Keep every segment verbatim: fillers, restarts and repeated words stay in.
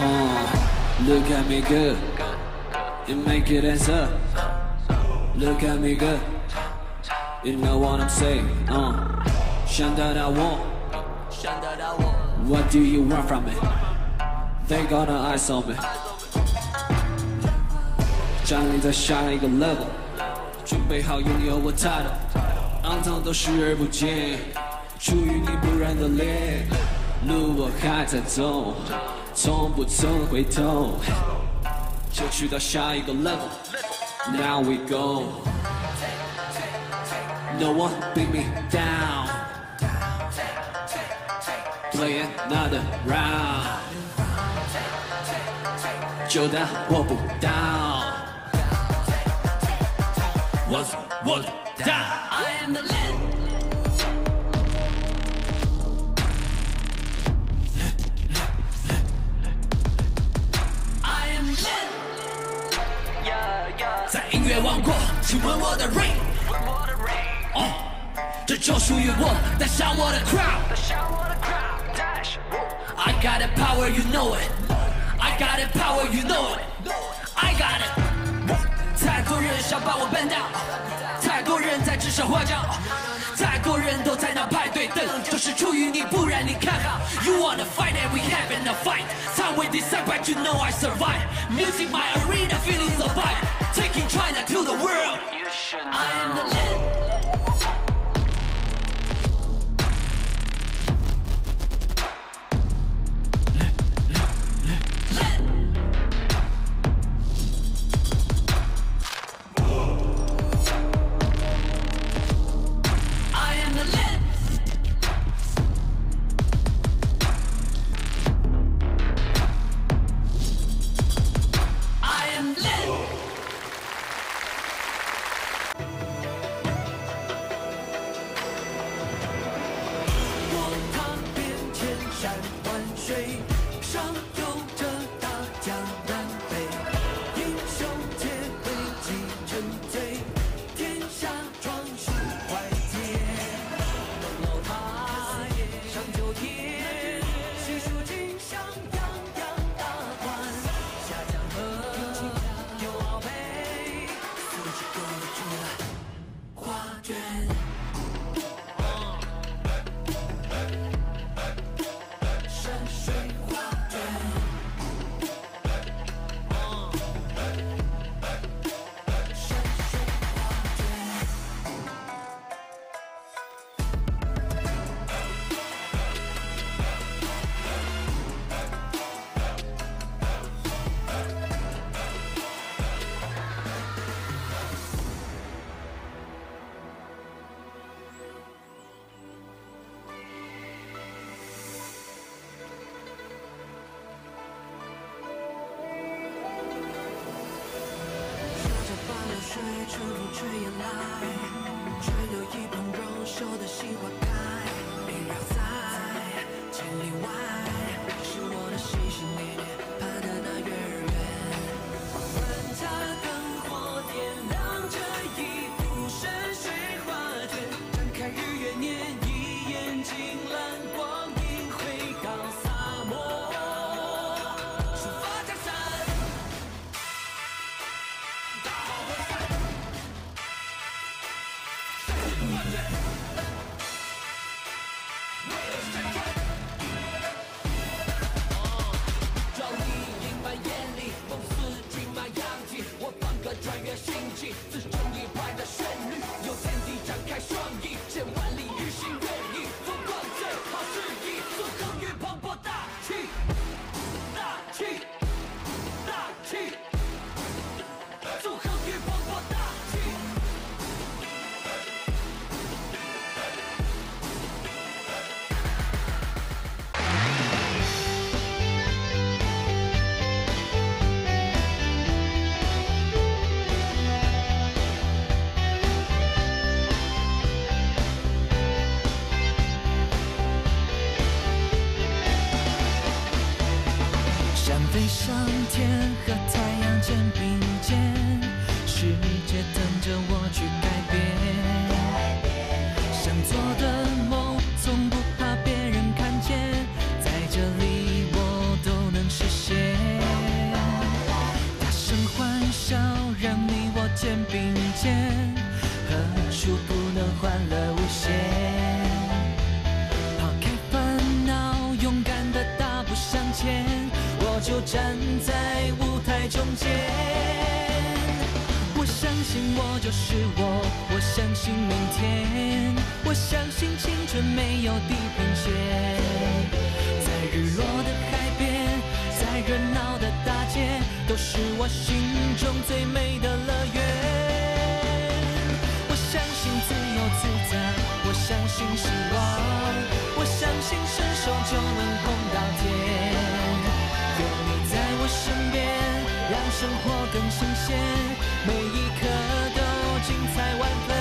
Look at me good, you make it answer. Look at me good, you know what I'm saying. Uh, 想得到我，想得到我。What do you want from me? They gonna eyes on me. 降临在下一个 level， 准备好拥有我 title。肮脏都视而不见，出于你不染的脸。路我还在走，从不曾回头，就去到下一个 level。Now we go, no one beat me down. Play another round， 就当我不到。我是我的 down。I am the land。在音乐王国，请问我的 ring， 哦，这就属于我，带上我的 crowd。I got the power, you know it. I got the power, you know it. I got it. 太多人想把我绊倒，太多人在指手画脚，太多人都在那排队等，就是出于你，不然你看好。You wanna fight and we having a fight. Time we decide, but you know I survive. Music my arena, feeling so vibe. Taking China to the world. I am the land. 出不能欢乐无限。抛开烦恼，勇敢的大步向前，我就站在舞台中间。我相信我就是我，我相信明天，我相信青春没有地平线。在日落的海边，在热闹的大街，都是我心中最美的乐园。我相信自由自在，我相信希望，我相信伸手就能碰到天。有你在我身边，让生活更新鲜，每一刻都精彩万分。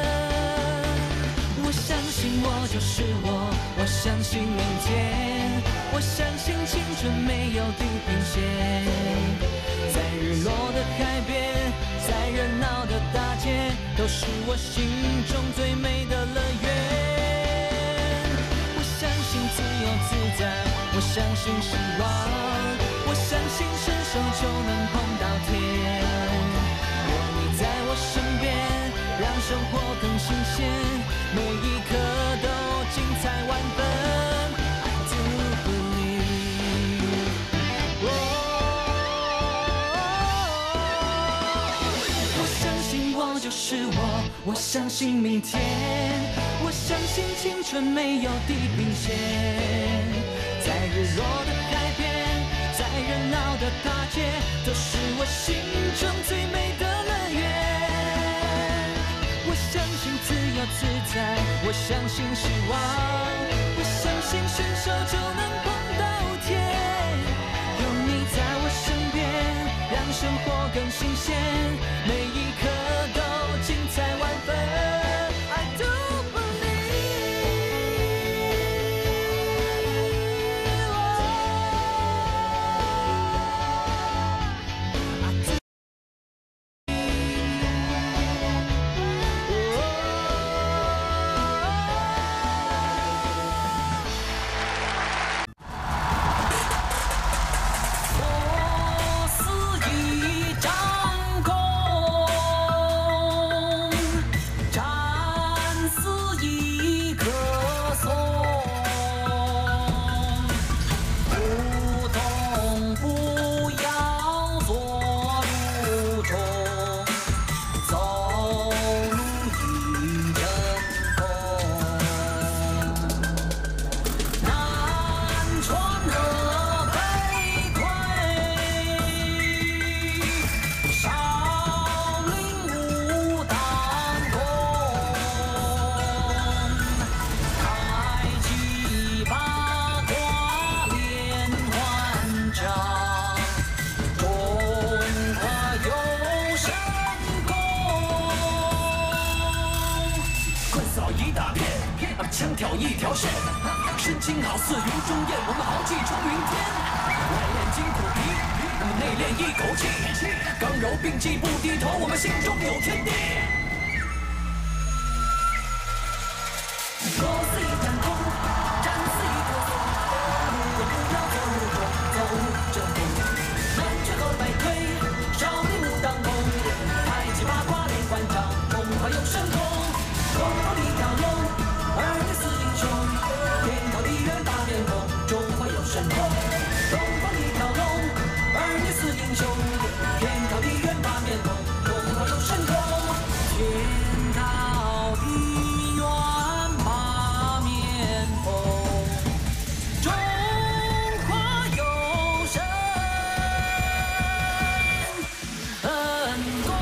我相信我就是我，我相信明天，我相信青春没有地平线。在日落的海边，在热闹的大街，都是我心中最美的乐园。我相信自由自在，我相信希望，我相信伸手就能碰到天。有你在我身边，让生活更新鲜，每一刻都精彩万分。I do believe， 我相信我就是我，我相信明天，我相信青春没有地平线。在日落的海边，在热闹的大街，都是我心中最美的乐园。我相信自由自在，我相信希望，我相信伸手就能碰到天。有你在我身边，让生活更新鲜，每一刻都精彩万分。I do枪挑一条线，身经好似云中雁，我们豪气冲云天。外练筋骨皮，我们内练一口气，刚柔并济不低头，我们心中有天地。过似一场空，战似一棵松，不要不要走路中，走正风，南拳和北推，少林武当功，太极八卦连环掌，中华有神功，东方一条龙。二年四英雄，天高地远大面孔，中华有神功。东方一条龙，二年四英雄，天高地远大面孔，中华有神功。天高地远大面孔，中华有神功。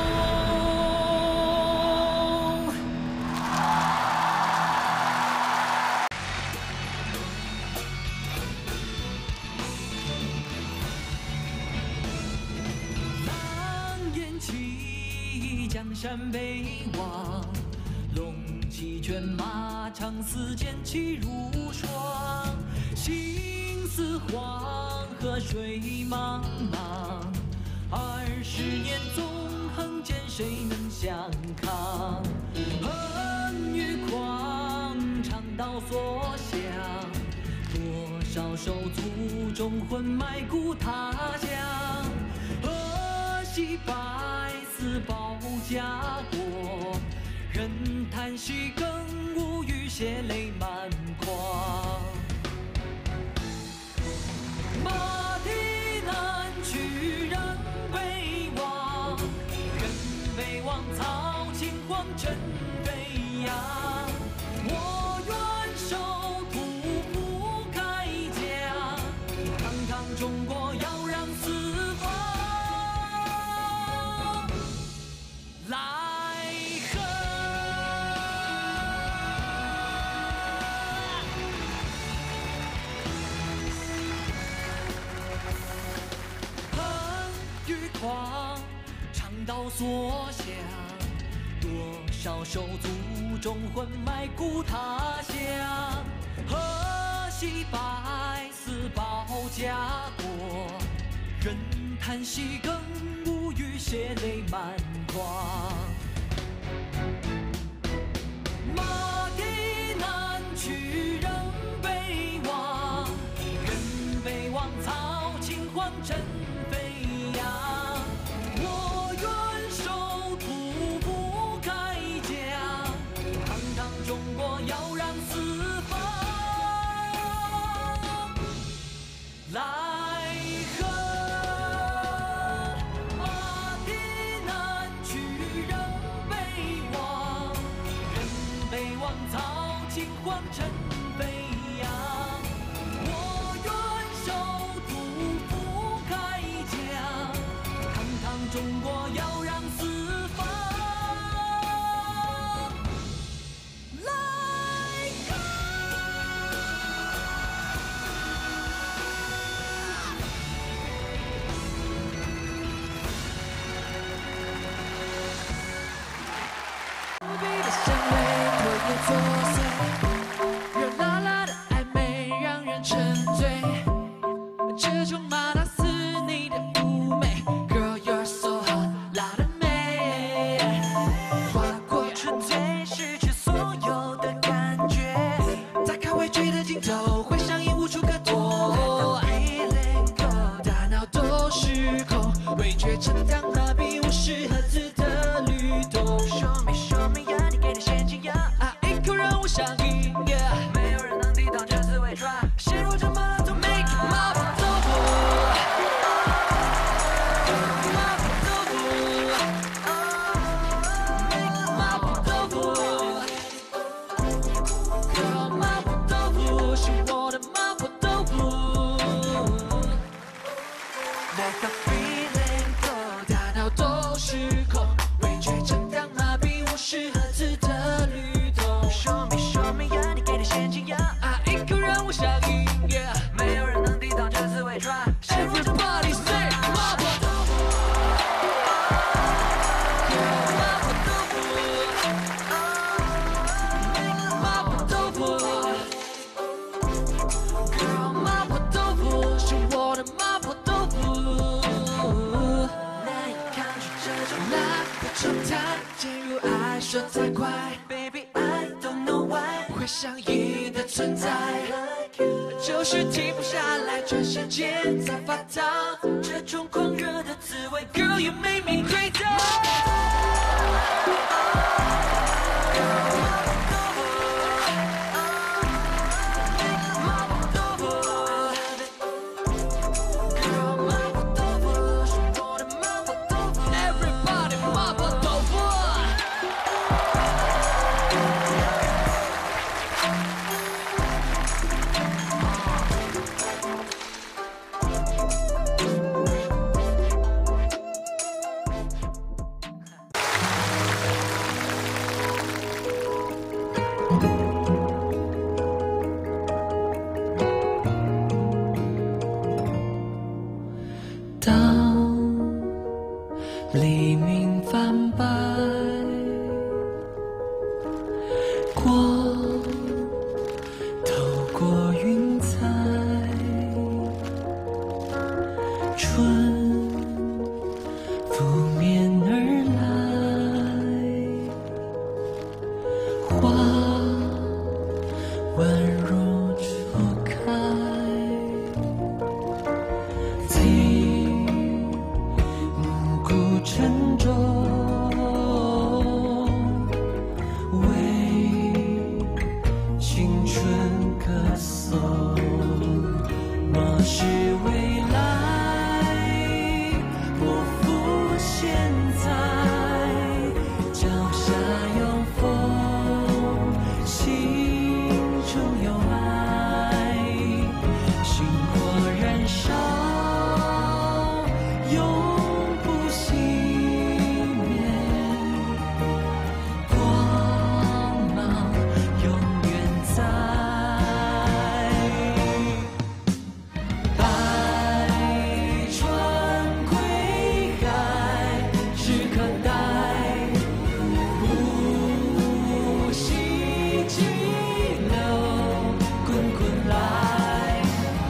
江山北望，龙骑卷马，长嘶剑气如霜。心似黄河水茫茫，二十年纵横间，谁能相抗？横越狂，长刀所向，多少手足中魂埋骨他乡。河西百死保家国，人息更无语，血泪满眶。马蹄南去人北望，人北望曹秦皇城飞扬。我愿守土不开疆，堂堂中国要让四方来贺。恨与狂，肠道所向。多少手足中魂埋骨他乡，何惜百死保家国，任叹息更无语，血泪满眶。马蹄南去人北望，人北望曹秦皇城飞扬。我愿守土不开疆，堂堂中国要让四方来贺。马蹄南去人北望，人北望曹秦皇城飞扬。我愿守土不开疆，堂堂中国要让四方来贺。无比的香味拖延作祟，热辣辣的暧昧让人沉醉，这种麻辣似你的妩媚 ，Girl you're so hot， 辣的美，划过纯粹，失去所有的感觉，打开未追的镜头，会上瘾无处可躲，大脑都失控，味觉沉淀麻痹，无视盒子的律动。Show me show me 呀，你给的陷阱呀，啊一口让我上瘾呀，没有人能抵挡这滋味 try， 陷入这麻辣中 make 麻婆豆腐，麻婆豆腐 ，make 麻婆豆腐 ，Girl 麻婆豆腐是我的麻婆豆腐。Let the feeling go， 大脑都失控，味觉震荡麻痹，无视盒子的律动。Show me show me 呀，你给的陷阱呀，啊一口让我上瘾 ，Yeah， 没有人能抵挡这滋味 ，Try everybody say 麻婆豆腐 ，Girl 麻婆豆腐，麻婆豆腐 ，Girl 麻婆豆腐是我的麻婆豆腐。难以抗拒这种辣的状态，进入爱说太快 ，Baby I don't know why 会上瘾的存在，就是停不下来，转瞬间在发烫，这种狂热的滋味 ，Girl you make me crazy。麻婆豆腐，Girl 麻婆豆腐是我的麻婆豆腐 ，Everybody 麻婆豆腐。 是未来，不负现在，脚下有风，心中有爱，星火燃烧，永不熄灭，光芒永远在。百川归海，时刻待，不息激流，滚滚来。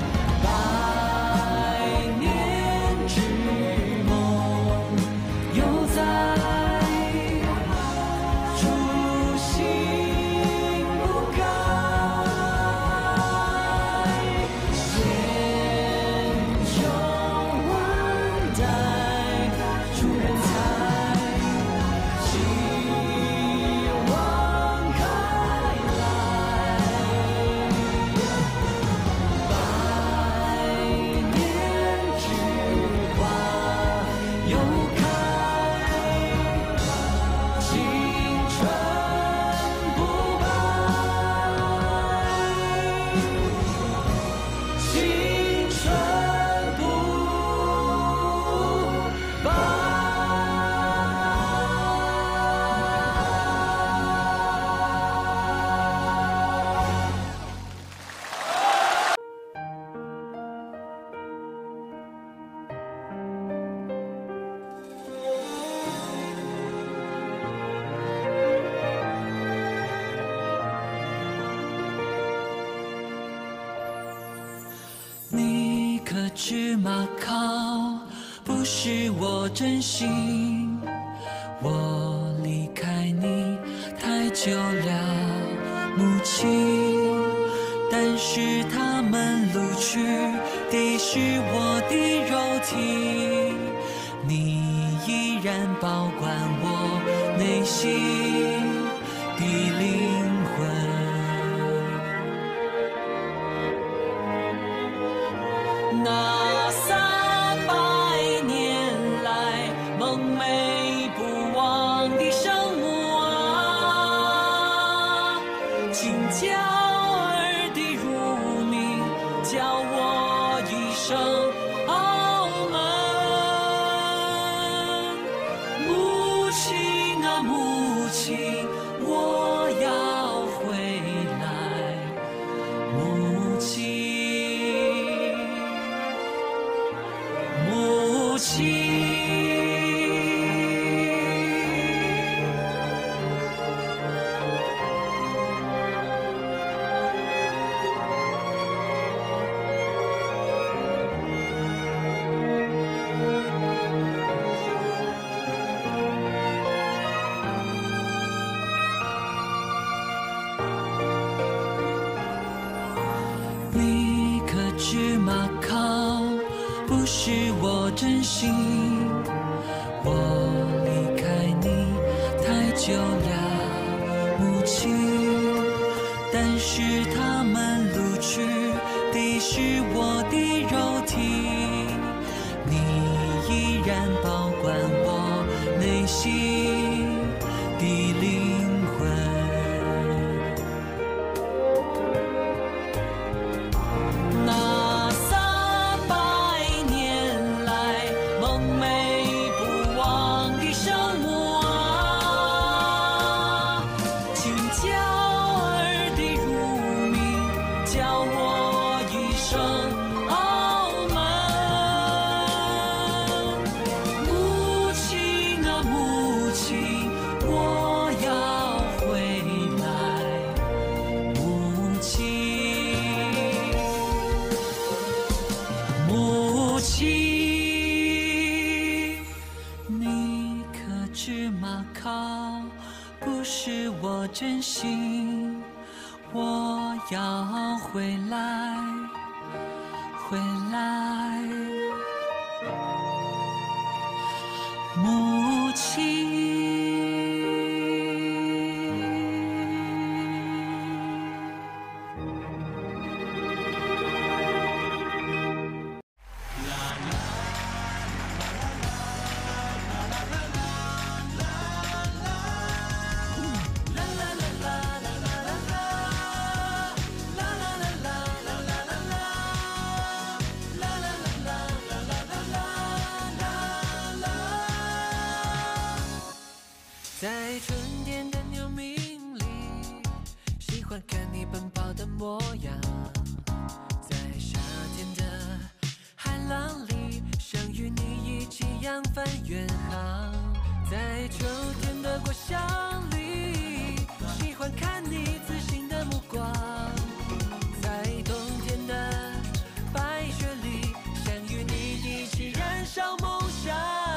百年之梦犹在，初心不改。千秋万代出人才，希望开来。百年之花又开，青春不败，青春不败。你可知马靠不是我真心，我离开你太久了，母亲。但是他们掳去的是我的肉体，你依然保管我内心的灵魂。那三百年来梦寐不忘的圣母啊，请叫儿的乳名，叫我一声澳门。母亲啊母亲，我要回来。母亲，母亲。你可知马靠不是我真心，我离开你太久了，母亲。但是他们掳去的是我的肉体，你依然保管我内心的灵魂。那三百年来梦寐不忘的圣母啊，请叫儿的乳名，叫我一声澳门。母亲啊母亲，我要回来。母亲，母亲，你可知马靠不是我真心，我要回来，回来。母亲。 欢看你奔跑的模样，在夏天的海浪里想与你一起扬帆远航，在秋天的果香里喜欢看你自信的目光，在冬天的白雪里想与你一起燃烧梦想。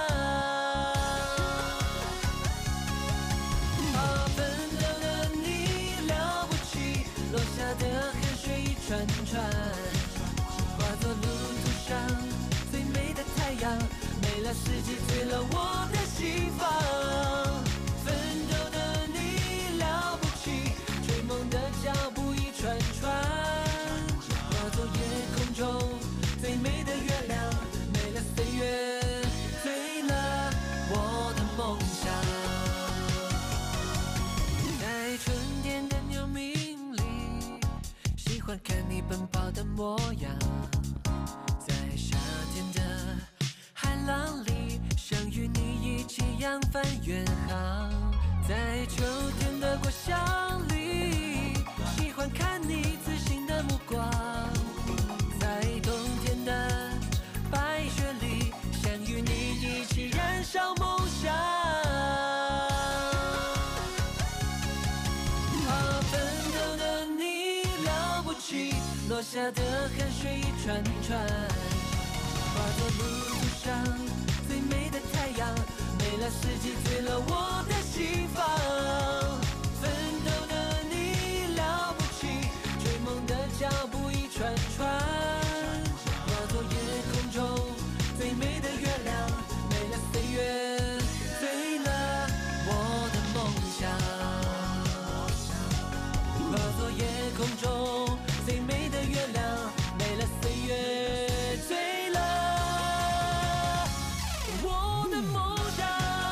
落下的汗水一串串，化作路途上最美的太阳，没了四季，醉了我的心房。奋斗的你了不起，追梦的脚步一串串，化作夜空中最美的月亮，没了岁月，醉了我的梦想。在春天的牛鸣，喜欢看你奔跑的模样，在夏天的海浪里想与你一起扬帆远航，在秋天的果香里喜欢看你自信的目光，在冬天的白雪里想与你一起燃烧梦想。落下的汗水一串串，化作路途上最美的太阳，没了四季，醉了我的心房。奋斗的你了不起，追梦的脚步一串串，化作夜空中最美的月亮，没了岁月，醉了我的梦想。化作夜空中最美的月亮，没了岁月，醉了我的梦想。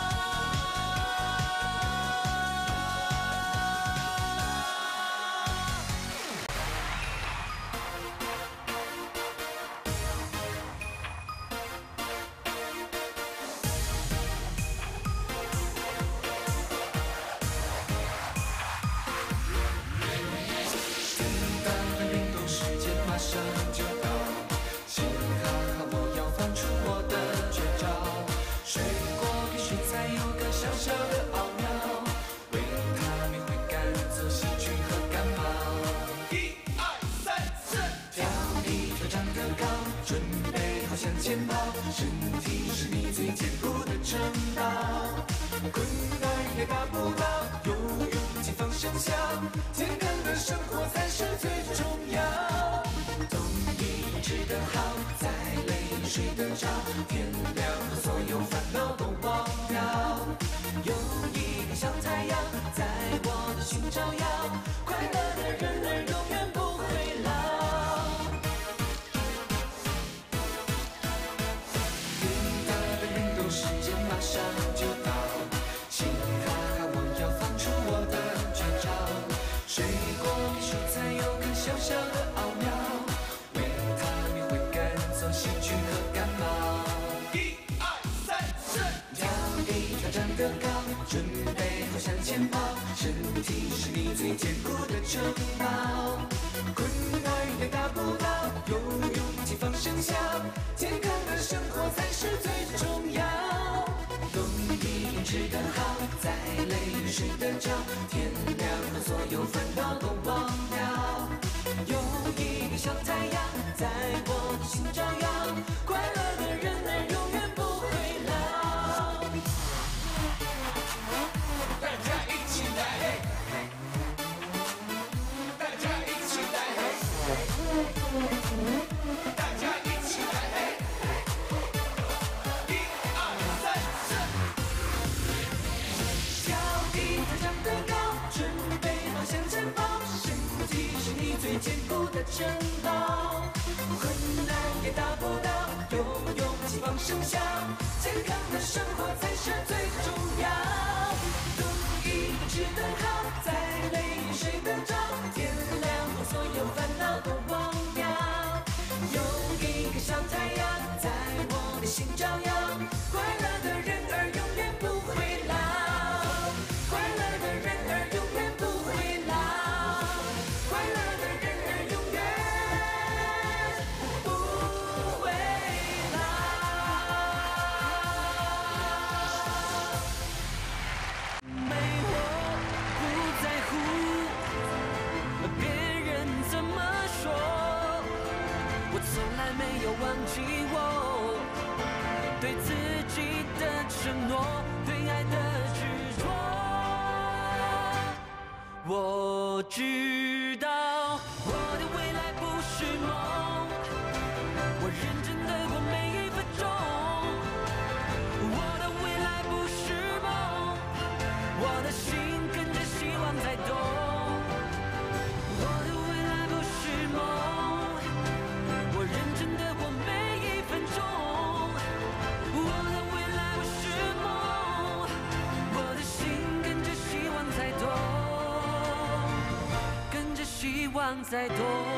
身体是你最坚固的城堡，困难也大不倒，有勇气放声笑，健康的生活才是最重要。懂你吃得好，再累睡得着，天亮后所有烦恼都忘掉。有一个小太阳在我的心照耀，快乐的人儿永远不会老。时间马上就到，嘻哈哈，我要放出我的绝招。水果比蔬菜有更小小的奥妙，维他命会赶走细菌和感冒。一二三四，跳一跳长得高，准备好向前跑，身体是你最坚固的城堡。困难也大不倒，有勇气放声笑，健康的生活才是最重要。懂你吃得好，再累睡得着，天亮后所有烦恼都忘掉。有一个小太阳在我的心照耀，快乐的人儿永远不会老。大家一起来，大家一起来，大家一起来，一二三四，跳一跳长得高，准备好向前跑，身体是你最坚固的城堡，困难也大不倒，有勇气放声笑，健康的生活才是最重要。懂一个吃得好，再累也睡得着，天亮后所有烦恼都忘掉。有一个小太阳在我的心照耀，快乐的人儿永远不会老，快乐的人儿永远不会老。 忘记我对自己的承诺，对爱的执着。我知道我的未来不是梦，我认真的过每一分钟。我的未来不是梦，我的心跟着希望在动。我的未来不是梦，我认真的过每一分钟。我的未来不是梦，我的心跟着希望在动，跟着希望在动。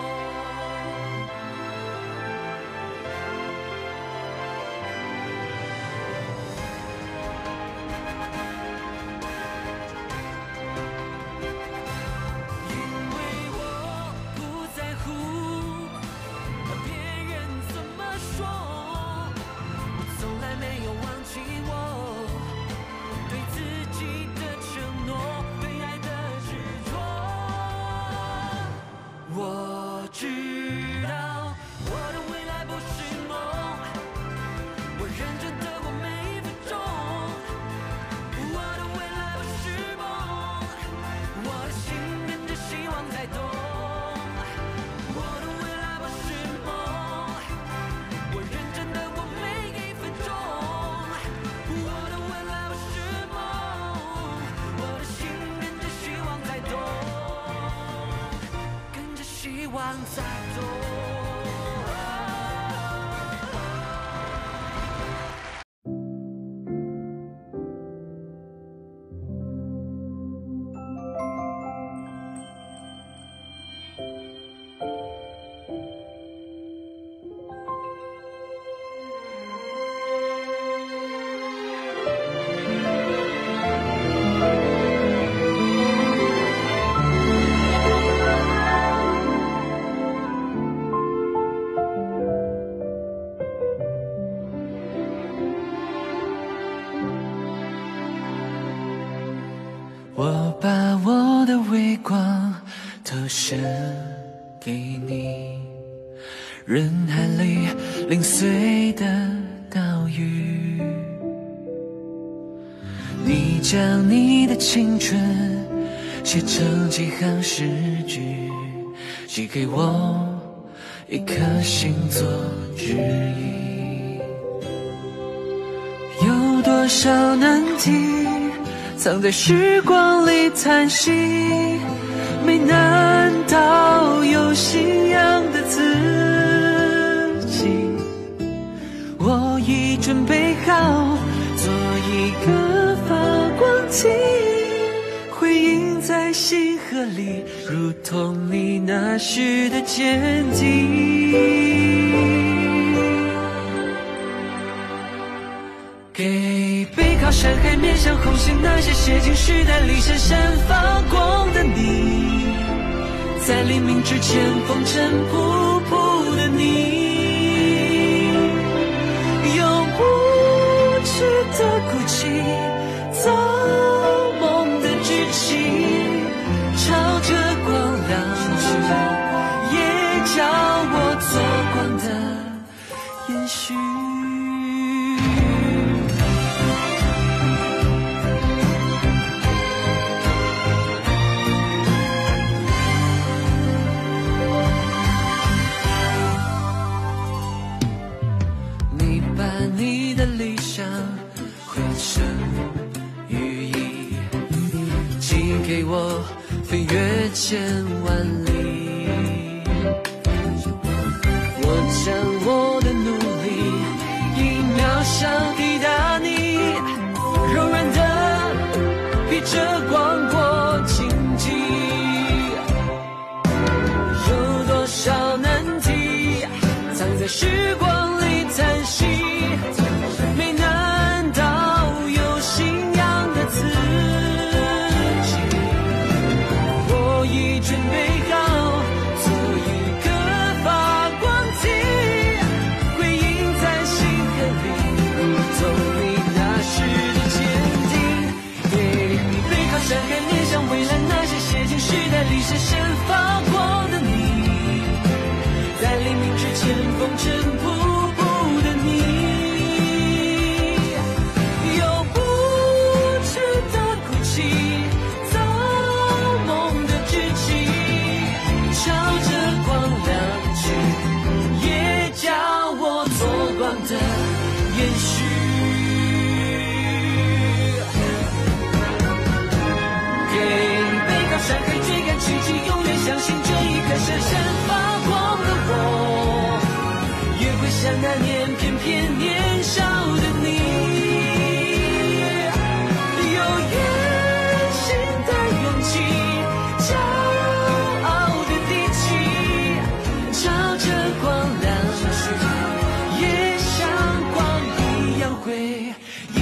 希望在动。我把我的微光投射给你，人海里零碎的岛屿。你将你的青春写成几行诗句，寄给我一颗心做指引。有多少难题藏在时光里叹息，没难倒有信仰的自己。我已准备好做一个发光体，回应在星河里，如同你那时的坚定。给背靠山海面向红星那些写进时代里闪闪发光的你，在黎明之前风尘仆仆的你，用无知的骨气造梦的志气，朝着光亮去，也叫我做光的延续。你的理想汇成羽翼，寄给我飞越千万里。我将我的努力一秒想抵达你，柔软的披着光波荆棘。有多少难题藏在时光里叹息，没难倒有信仰的自己。我已准备好做一个发光体，回应在星河里，如同你那时的坚定。给你背靠山海面向未来那些写进时代里闪闪发光的你，在黎明之前风尘仆年偏偏年少的你，有远行的勇气，骄傲的力气，朝着光亮去，也像光一样会引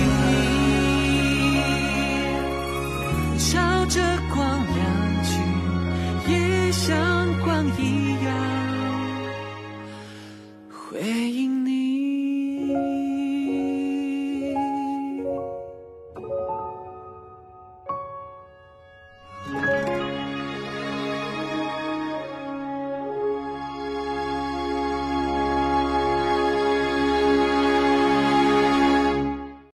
你，朝着光亮去，也像光一样回应你。